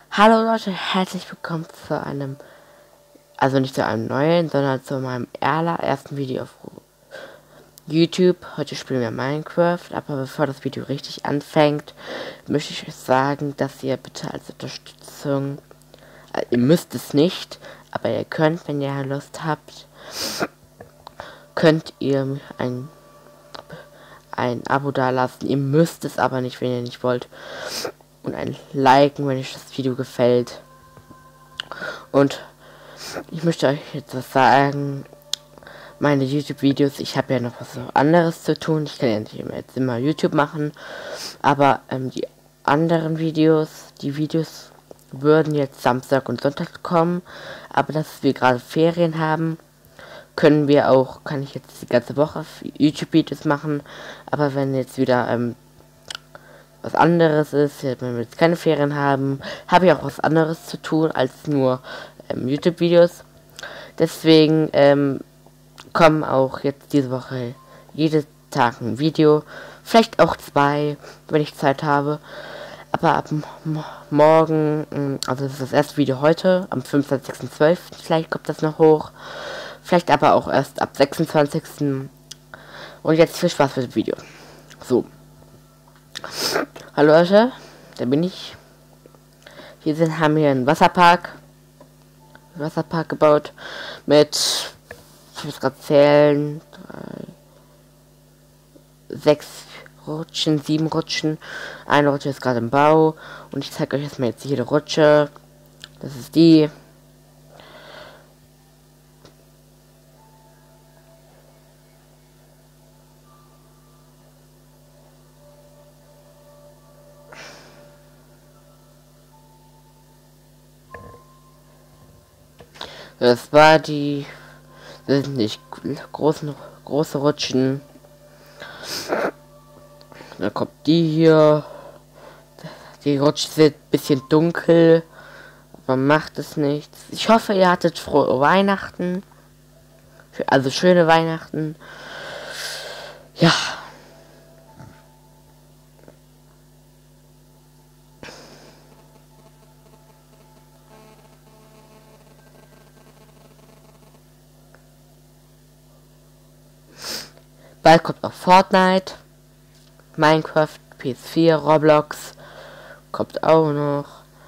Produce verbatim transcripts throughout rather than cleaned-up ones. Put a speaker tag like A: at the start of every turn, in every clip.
A: Hallo Leute, herzlich willkommen zu einem, also nicht zu einem neuen, sondern zu meinem allerersten Video auf YouTube. Heute spielen wir Minecraft, aber bevor das Video richtig anfängt, möchte ich euch sagen, dass ihr bitte als Unterstützung, äh, ihr müsst es nicht, aber ihr könnt, wenn ihr Lust habt, könnt ihr ein, ein Abo dalassen. Ihr müsst es aber nicht, wenn ihr nicht wollt. Und ein Liken, wenn euch das Video gefällt. Und ich möchte euch jetzt was sagen. Meine YouTube-Videos, ich habe ja noch was anderes zu tun. Ich kann ja nicht immer, jetzt immer YouTube machen. Aber ähm, die anderen Videos, die Videos würden jetzt Samstag und Sonntag kommen. Aber dass wir gerade Ferien haben, können wir auch, kann ich jetzt die ganze Woche YouTube-Videos machen. Aber wenn jetzt wieder ähm, was anderes ist, wenn wir jetzt keine Ferien haben, habe ich auch was anderes zu tun als nur ähm, YouTube-Videos. Deswegen ähm, kommen auch jetzt diese Woche jeden Tag ein Video, vielleicht auch zwei, wenn ich Zeit habe. Aber ab morgen, also das ist das erste Video heute, am fünfundzwanzigsten zwölften vielleicht kommt das noch hoch. Vielleicht aber auch erst ab sechsundzwanzigsten Und jetzt viel Spaß mit dem Video. So. Hallo Leute, da bin ich. Hier sind, haben wir einen Wasserpark. Wasserpark gebaut. Mit, ich muss gerade zählen, drei, sechs Rutschen, sieben Rutschen. Eine Rutsche ist gerade im Bau. Und ich zeige euch erstmal jetzt jede Rutsche. Das ist die. Das war die. Das sind nicht großen, große Rutschen. Dann kommt die hier. Die Rutschen sind ein bisschen dunkel. Aber macht es nichts. Ich hoffe, ihr hattet frohe Weihnachten. Also schöne Weihnachten. Ja. Bald kommt noch Fortnite, Minecraft, P S vier, Roblox kommt auch noch.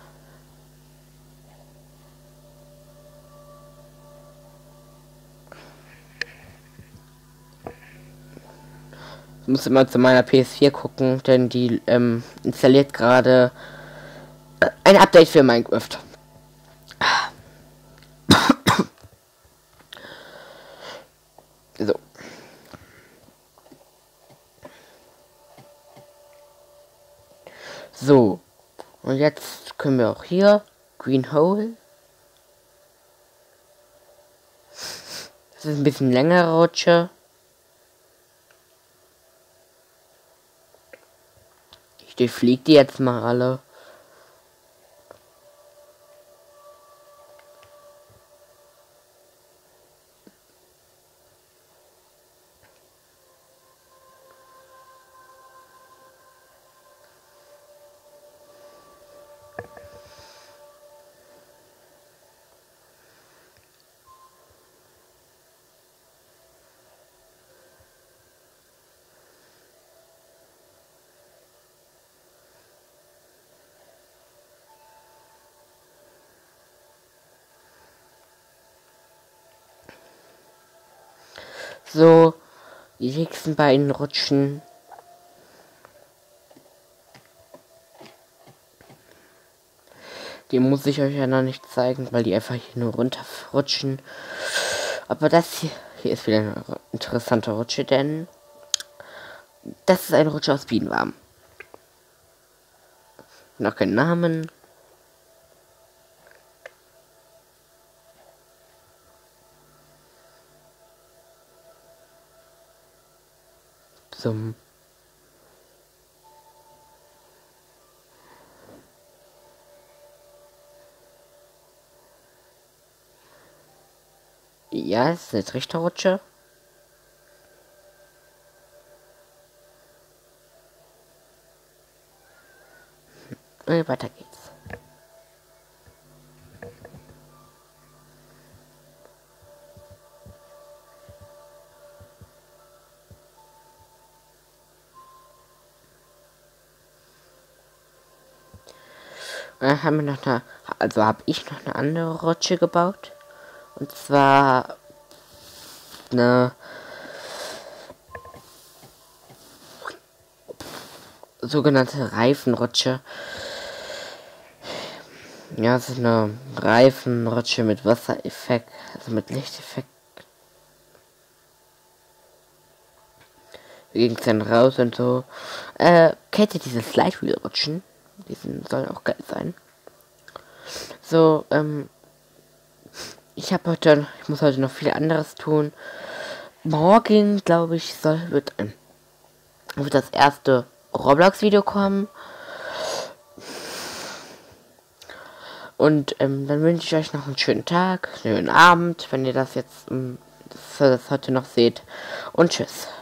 A: Ich muss immer zu meiner P S vier gucken, denn die ähm, installiert gerade ein Update für Minecraft. So. So. Und jetzt können wir auch hier Green Hole. Das ist ein bisschen längere Rutsche. Ich durchfliege die jetzt mal alle. So, die nächsten beiden Rutschen. Die muss ich euch ja noch nicht zeigen, weil die einfach hier nur runterrutschen. Aber das hier, hier ist wieder eine interessante Rutsche, denn das ist eine Rutsche aus Bienenwaben. Noch keinen Namen. Zum Ja, es ist eine Trichterrutsche. Und weiter geht's. äh, haben wir noch eine, also habe ich noch eine andere Rutsche gebaut. Und zwar eine sogenannte Reifenrutsche. Ja, es ist eine Reifenrutsche mit Wassereffekt, also mit Lichteffekt. Ging es dann raus und so. Äh, kennt ihr diese Slide-Wheel-Rutschen? Die sind, sollen auch geil sein. So, ähm, ich habe heute, ich muss heute noch viel anderes tun. Morgen, glaube ich, soll, wird, ein, wird das erste Roblox-Video kommen. Und ähm, dann wünsche ich euch noch einen schönen Tag, schönen Abend, wenn ihr das jetzt ähm, das, das heute noch seht. Und tschüss.